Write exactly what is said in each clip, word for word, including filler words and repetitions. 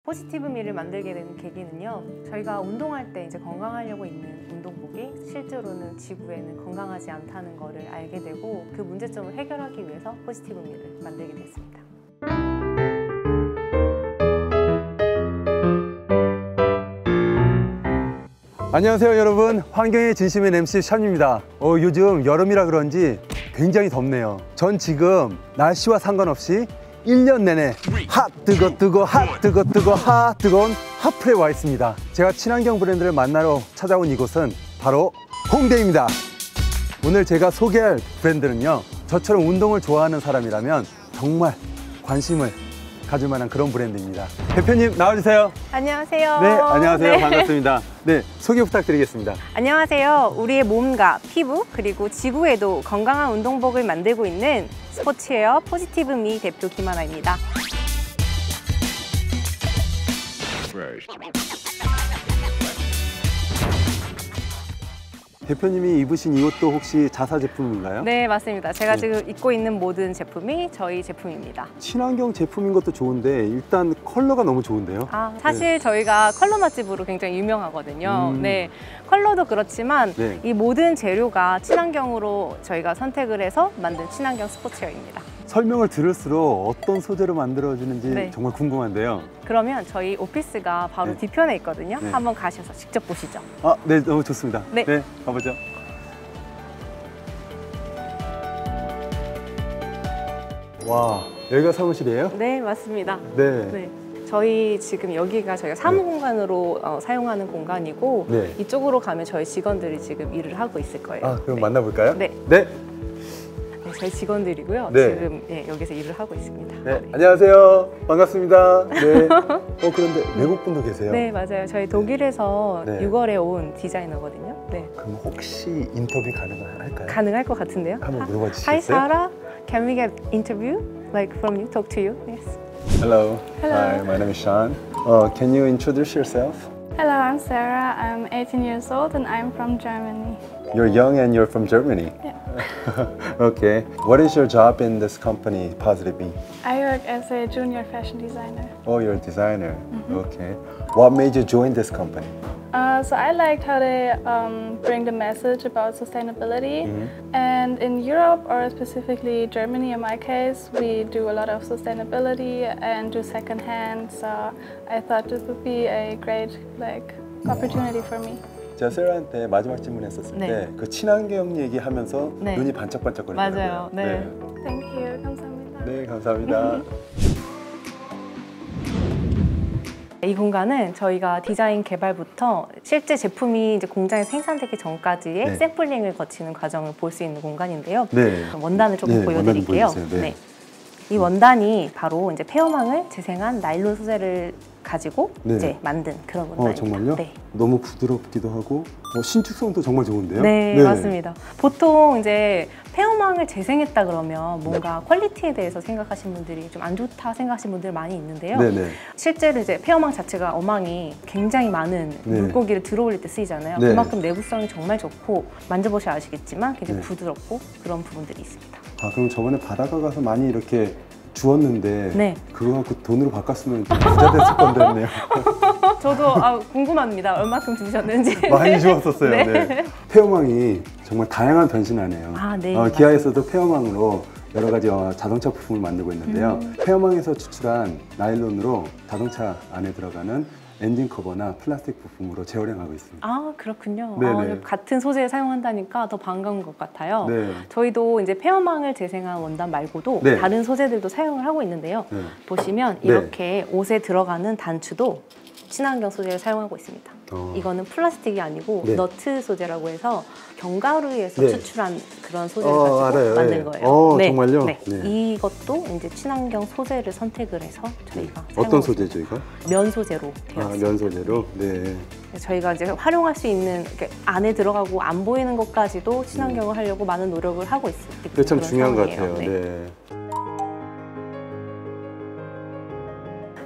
포지티브미를 만들게 된 계기는요, 저희가 운동할 때 이제 건강하려고 입는 운동복이 실제로는 지구에는 건강하지 않다는 거를 알게 되고, 그 문제점을 해결하기 위해서 포지티브미를 만들게 됐습니다. 안녕하세요 여러분, 환경의 진심인 엠씨 션입니다. 어, 요즘 여름이라 그런지 굉장히 덥네요. 전 지금 날씨와 상관없이 일 년 내내 핫 뜨거 뜨거 핫 뜨거 뜨거 핫 뜨거운 핫플에 와 있습니다. 제가 친환경 브랜드를 만나러 찾아온 이곳은 바로 홍대입니다. 오늘 제가 소개할 브랜드는요, 저처럼 운동을 좋아하는 사람이라면 정말 관심을 가질 만한 그런 브랜드입니다. 대표님 나와주세요. 안녕하세요. 네, 안녕하세요. 네. 반갑습니다. 네, 소개 부탁드리겠습니다. 안녕하세요. 우리의 몸과 피부 그리고 지구에도 건강한 운동복을 만들고 있는 스포츠웨어 포지티브미 대표 김하나입니다. 대표님이 입으신 이 옷도 혹시 자사 제품인가요? 네, 맞습니다. 제가 네. 지금 입고 있는 모든 제품이 저희 제품입니다. 친환경 제품인 것도 좋은데 일단 컬러가 너무 좋은데요? 아, 사실 네. 저희가 컬러 맛집으로 굉장히 유명하거든요. 음. 네, 컬러도 그렇지만 네. 이 모든 재료가 친환경으로 저희가 선택을 해서 만든 친환경 스포츠웨어입니다. 설명을 들을수록 어떤 소재로 만들어지는지 네. 정말 궁금한데요. 그러면 저희 오피스가 바로 네. 뒤편에 있거든요. 네. 한번 가셔서 직접 보시죠. 아, 네, 너무 좋습니다. 네. 네, 가보죠. 와, 여기가 사무실이에요? 네, 맞습니다. 네. 네. 저희 지금 여기가 저희가 사무 공간으로 어, 사용하는 공간이고, 네. 이쪽으로 가면 저희 직원들이 지금 일을 하고 있을 거예요. 아, 그럼 네. 만나볼까요? 네. 네. 네, 저희 직원들이고요. 네. 지금 예, 여기서 일을 하고 있습니다. 네, 안녕하세요. 반갑습니다. 네. 어, 그런데 외국 분도 계세요? 네, 맞아요. 저희 독일에서 네. 유월에 온 디자이너거든요. 네. 그럼 혹시 인터뷰 가능할까요? 가능할 것 같은데요? 한번 물어봐 Hi, 주시겠어요? Sarah. Can we get interview like from you? Talk to you? Yes. Hello. Hello. Hi, my name is Sean. Uh, can you introduce yourself? Hello, I'm Sarah. I'm eighteen years old and I'm from Germany. You're young and you're from Germany. Yeah. Okay. What is your job in this company, Positive Me? I work as a junior fashion designer. Oh, you're a designer. Okay. What made you join this company? Uh, so I liked how they um, bring the message about sustainability. And in Europe, or specifically Germany in my case, we do a lot of sustainability and do secondhand. So I thought this would be a great like opportunity for me. 제가 세라한테 마지막 질문했었을 네. 때 그 친환경 얘기하면서 네. 눈이 반짝반짝거리더라고요. 맞아요. 네. Thank you. 감사합니다. 네, 감사합니다. 이 공간은 저희가 디자인 개발부터 실제 제품이 이제 공장에 생산되기 전까지의 네. 샘플링을 거치는 과정을 볼 수 있는 공간인데요. 네. 그럼 원단을 조금 네, 보여드릴게요. 원단을 보여주세요. 네. 이 원단이 바로 이제 폐어망을 재생한 나일론 소재를 가지고 네. 이제 만든 그런 어, 원단입니다. 정말요? 네. 너무 부드럽기도 하고 어, 신축성도 정말 좋은데요? 네, 맞습니다. 보통 이제 폐어망을 재생했다 그러면 뭔가 퀄리티에 대해서 생각하시는 분들이 좀 안 좋다 생각하시는 분들 많이 있는데요. 네네. 실제로 이제 폐어망 자체가 어망이 굉장히 많은 네. 물고기를 들어올릴 때 쓰이잖아요. 네. 그만큼 내구성이 정말 좋고 만져보셔야 아시겠지만 굉장히 네. 부드럽고 그런 부분들이 있습니다. 아, 그럼 저번에 바닷가 가서 많이 이렇게 주웠는데 네. 그거 갖고 돈으로 바꿨으면 좀 부자 됐을 건데 했네요. 저도 아, 궁금합니다. 얼마큼 주셨는지. 많이 주웠었어요. 네. 네. 폐어망이 정말 다양한 변신하네요. 아, 네, 어, 기아에서도 폐어망으로 여러 가지 어, 자동차 부품을 만들고 있는데요. 음. 폐어망에서 추출한 나일론으로 자동차 안에 들어가는 엔진 커버나 플라스틱 부품으로 재활용하고 있습니다. 아, 그렇군요. 네네. 아, 같은 소재를 사용한다니까 더 반가운 것 같아요. 네. 저희도 이제 폐어망을 재생한 원단 말고도 네. 다른 소재들도 사용을 하고 있는데요. 네. 보시면 네. 이렇게 옷에 들어가는 단추도 친환경 소재를 사용하고 있습니다. 어. 이거는 플라스틱이 아니고 네. 너트 소재라고 해서 견과류에서 네. 추출한 그런 소재를 어, 가지고 알아요. 만든 네. 거예요. 어, 정말요? 네. 네. 이것도 이제 친환경 소재를 선택을 해서 저희가 어떤 사용하고 소재죠, 이거? 있습니다. 면 소재로 되어 아, 있습니다. 면 소재로? 네. 저희가 이제 활용할 수 있는 이렇게 안에 들어가고 안 보이는 것까지도 친환경을 하려고 많은 노력을 하고 있습니다. 그게 참 중요한 것 같아요. 네.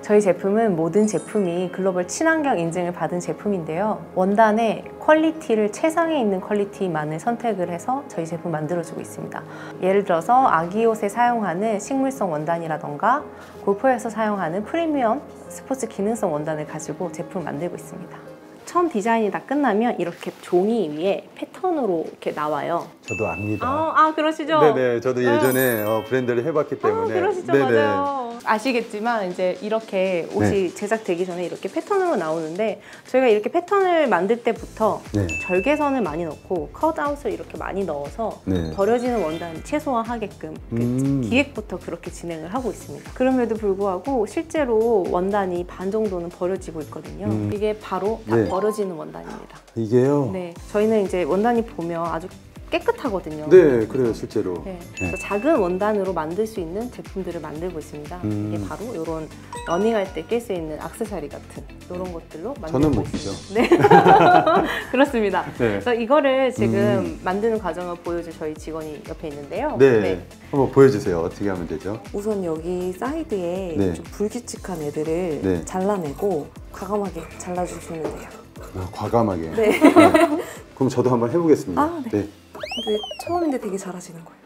저희 제품은 모든 제품이 글로벌 친환경 인증을 받은 제품인데요. 원단의 퀄리티를 최상에 있는 퀄리티만을 선택을 해서 저희 제품 만들어주고 있습니다. 예를 들어서 아기 옷에 사용하는 식물성 원단이라던가 골프에서 사용하는 프리미엄 스포츠 기능성 원단을 가지고 제품을 만들고 있습니다. 처음 디자인이 다 끝나면 이렇게 종이 위에 패턴으로 이렇게 나와요. 저도 압니다. 아, 아 그러시죠? 네네, 저도 예전에 어, 브랜드를 해봤기 때문에. 아, 그러시죠, 네네. 맞아요. 아시겠지만 이제 이렇게 옷이 네. 제작되기 전에 이렇게 패턴으로 나오는데 저희가 이렇게 패턴을 만들 때부터 네. 절개선을 많이 넣고 컷아웃을 이렇게 많이 넣어서 네. 버려지는 원단을 최소화하게끔 음. 기획부터 그렇게 진행을 하고 있습니다. 그럼에도 불구하고 실제로 원단이 반 정도는 버려지고 있거든요. 음. 이게 바로 다 네. 버려지는 원단입니다. 이게요? 네, 저희는 이제 원단이 보면 아주 깨끗하거든요. 네, 그래요, 실제로. 네. 네. 그래서 작은 원단으로 만들 수 있는 제품들을 만들고 있습니다. 음. 이게 바로 이런 러닝할 때 낄 수 있는 액세서리 같은 이런 것들로 만들고 저는 못 있습니다. 끼죠. 네, 그렇습니다. 네. 그래서 이거를 지금 음. 만드는 과정을 보여줄 저희 직원이 옆에 있는데요. 네. 한번 보여주세요. 어떻게 하면 되죠? 우선 여기 사이드에 네. 좀 불규칙한 애들을 네. 잘라내고 과감하게 잘라주시면 돼요. 아, 과감하게. 네. 그럼 저도 한번 해보겠습니다. 아, 네. 근데 처음인데 되게 잘하시는 거예요.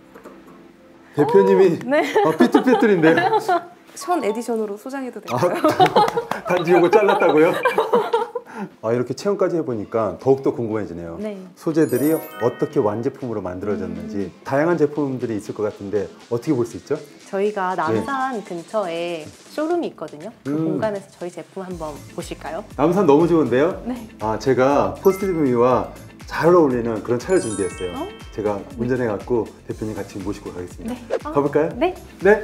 대표님이 네. 아, 삐뚤삐뚤인데요? 션 에디션으로 소장해도 아, 될까요? 단지 이거 잘랐다고요? 아, 이렇게 체험까지 해보니까 더욱더 궁금해지네요. 네. 소재들이 어떻게 완제품으로 만들어졌는지 음. 다양한 제품들이 있을 것 같은데 어떻게 볼 수 있죠? 저희가 남산 근처에 쇼룸이 있거든요. 그 음. 공간에서 저희 제품 한번 보실까요? 남산 너무 좋은데요? 네. 아, 제가 포스티브미와 잘 어울리는 그런 차를 준비했어요. 어? 제가 운전해갖고 대표님 같이 모시고 가겠습니다. 네. 아, 가볼까요? 네. 네.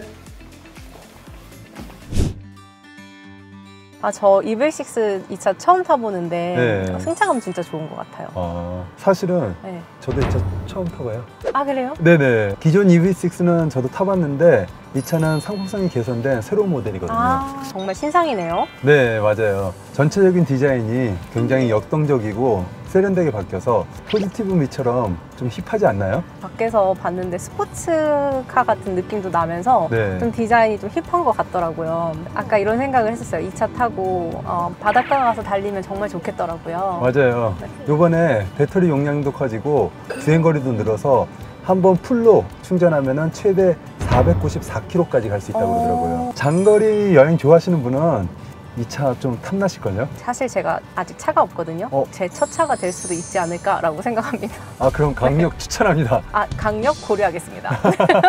아, 저 이백육 이 차 처음 타보는데 네. 승차감 진짜 좋은 것 같아요. 아, 사실은 네. 저도 이 차 처음 타봐요. 아, 그래요? 네네. 기존 이브이식스는 저도 타봤는데 이 차는 상품성이 개선된 새로운 모델이거든요. 아, 정말 신상이네요. 네, 맞아요. 전체적인 디자인이 굉장히 역동적이고 세련되게 바뀌어서 포지티브미처럼 좀 힙하지 않나요? 밖에서 봤는데 스포츠카 같은 느낌도 나면서 네. 좀 디자인이 좀 힙한 것 같더라고요. 아까 이런 생각을 했었어요. 이 차 타고 어, 바닷가 가서 달리면 정말 좋겠더라고요. 맞아요. 요번에 배터리 용량도 커지고 주행거리도 늘어서 한 번 풀로 충전하면 최대 사백구십사 킬로미터까지 갈 수 있다고 어. 그러더라고요. 장거리 여행 좋아하시는 분은 이 차 좀 탐나실걸요? 사실 제가 아직 차가 없거든요. 어? 제 첫 차가 될 수도 있지 않을까라고 생각합니다. 아, 그럼 강력 추천합니다. 아, 강력 고려하겠습니다.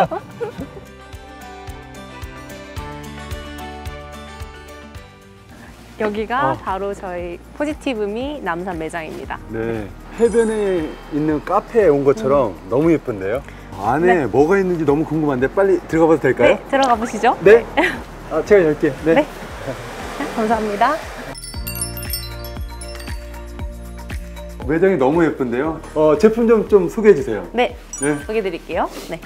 여기가 어. 바로 저희 포지티브미 남산 매장입니다. 네. 해변에 있는 카페에 온 것처럼 너무 예쁜데요? 안에 네. 뭐가 있는지 너무 궁금한데 빨리 들어가 봐도 될까요? 네, 들어가 보시죠. 네. 아, 제가 열게요. 네. 네. 감사합니다. 매장이 너무 예쁜데요? 어, 제품 좀, 좀 소개해 주세요. 네, 네. 소개해 드릴게요. 네.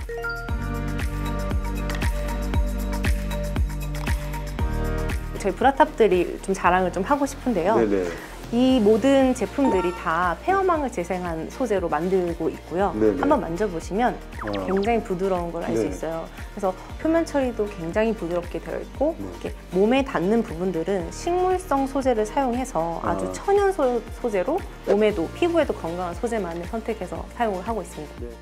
저희 브라탑들이 좀 자랑을 좀 하고 싶은데요. 네네. 이 모든 제품들이 다 페어망을 재생한 소재로 만들고 있고요. 네네. 한번 만져보시면 어. 굉장히 부드러운 걸 알 수 네. 있어요. 그래서 표면 처리도 굉장히 부드럽게 되어 있고 네. 이렇게 몸에 닿는 부분들은 식물성 소재를 사용해서 아주 아. 천연 소, 소재로 몸에도 피부에도 건강한 소재만을 선택해서 사용을 하고 있습니다. 네.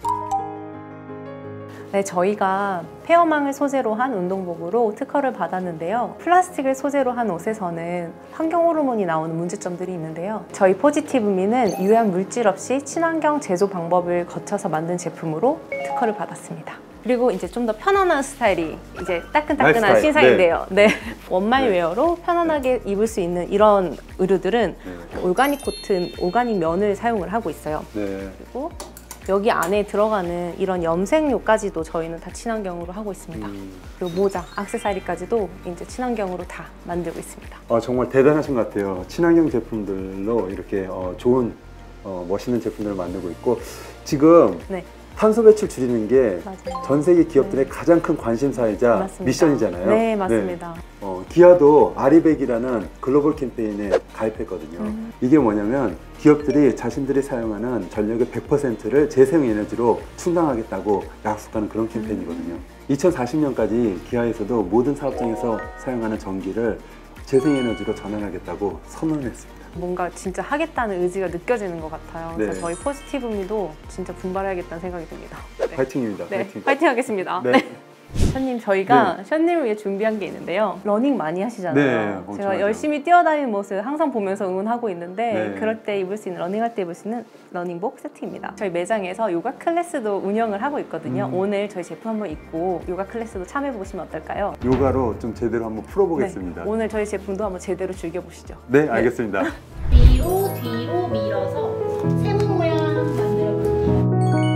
네, 저희가 페어망을 소재로 한 운동복으로 특허를 받았는데요. 플라스틱을 소재로 한 옷에서는 환경 호르몬이 나오는 문제점들이 있는데요. 저희 포지티브미는 유해한 물질 없이 친환경 제조 방법을 거쳐서 만든 제품으로 특허를 받았습니다. 그리고 이제 좀 더 편안한 스타일이 이제 따끈따끈한 스타일. 신상인데요. 네. 원말 웨어로 편안하게 입을 수 있는 이런 의류들은 네. 올가닉 코튼, 올가닉 면을 사용을 하고 있어요. 네. 그리고 여기 안에 들어가는 이런 염색료까지도 저희는 다 친환경으로 하고 있습니다. 음. 그리고 모자, 액세서리까지도 이제 친환경으로 다 만들고 있습니다. 어, 정말 대단하신 것 같아요. 친환경 제품들로 이렇게 어, 좋은 어, 멋있는 제품들을 만들고 있고 지금 네. 탄소 배출 줄이는 게 맞아요. 전 세계 기업들의 가장 큰 관심사이자 맞습니다. 미션이잖아요. 네, 맞습니다. 네. 어, 기아도 아리백이라는 글로벌 캠페인에 가입했거든요. 음. 이게 뭐냐면 기업들이 자신들이 사용하는 전력의 백 퍼센트를 재생에너지로 충당하겠다고 약속하는 그런 캠페인이거든요. 이천사십 년까지 기아에서도 모든 사업장에서 사용하는 전기를 재생에너지로 전환하겠다고 선언했습니다. 뭔가 진짜 하겠다는 의지가 느껴지는 것 같아요. 그래서 네. 저희 포지티브미도 진짜 분발해야겠다는 생각이 듭니다. 네. 파이팅입니다. 네, 파이팅. 파이팅 하겠습니다. 네. 네. 션님, 저희가 네. 션님을 위해 준비한 게 있는데요. 러닝 많이 하시잖아요. 네, 엄청 제가 하죠. 열심히 뛰어다니는 모습 항상 보면서 응원하고 있는데 네. 그럴 때 입을 수 있는, 러닝할 때 입을 수 있는 러닝복 세트입니다. 저희 매장에서 요가 클래스도 운영을 하고 있거든요. 음. 오늘 저희 제품 한번 입고 요가 클래스도 참여해 보시면 어떨까요? 요가로 좀 제대로 한번 풀어보겠습니다. 네, 오늘 저희 제품도 한번 제대로 즐겨보시죠. 네, 알겠습니다. 위로 뒤로 밀어서 세모 모양 만들어 볼게요.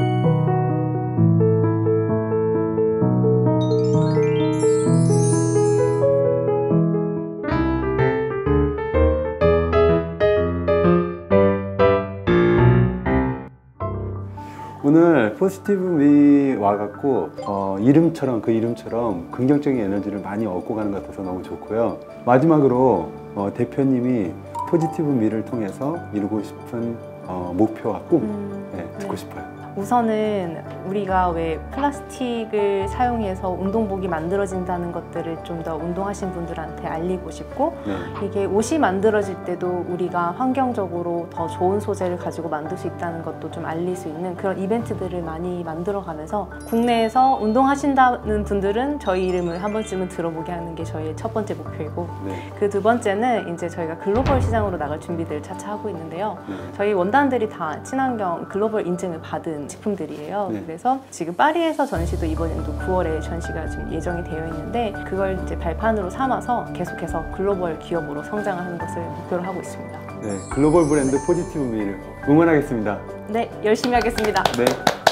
오늘 포지티브미 와갖고 어, 이름처럼 그 이름처럼 긍정적인 에너지를 많이 얻고 가는 것 같아서 너무 좋고요. 마지막으로 어, 대표님이 포지티브미를 통해서 이루고 싶은 어, 목표와 꿈 음, 네, 듣고 네. 싶어요. 우선은 우리가 왜 플라스틱을 사용해서 운동복이 만들어진다는 것들을 좀 더 운동하신 분들한테 알리고 싶고, 네. 이게 옷이 만들어질 때도 우리가 환경적으로 더 좋은 소재를 가지고 만들 수 있다는 것도 좀 알릴 수 있는 그런 이벤트들을 많이 만들어가면서 국내에서 운동하신다는 분들은 저희 이름을 한 번쯤은 들어보게 하는 게 저희의 첫 번째 목표이고, 네. 그 두 번째는 이제 저희가 글로벌 시장으로 나갈 준비들을 차차 하고 있는데요. 네. 저희 원단들이 다 친환경 글로벌 인증을 받은 제품들이에요. 네. 그래서 지금 파리에서 전시도 이번 연도 구월에 전시가 지금 예정이 되어 있는데 그걸 이제 발판으로 삼아서 계속해서 글로벌 기업으로 성장하는 것을 목표로 하고 있습니다. 네, 글로벌 브랜드 포지티브미를 응원하겠습니다. 네, 열심히 하겠습니다. 네.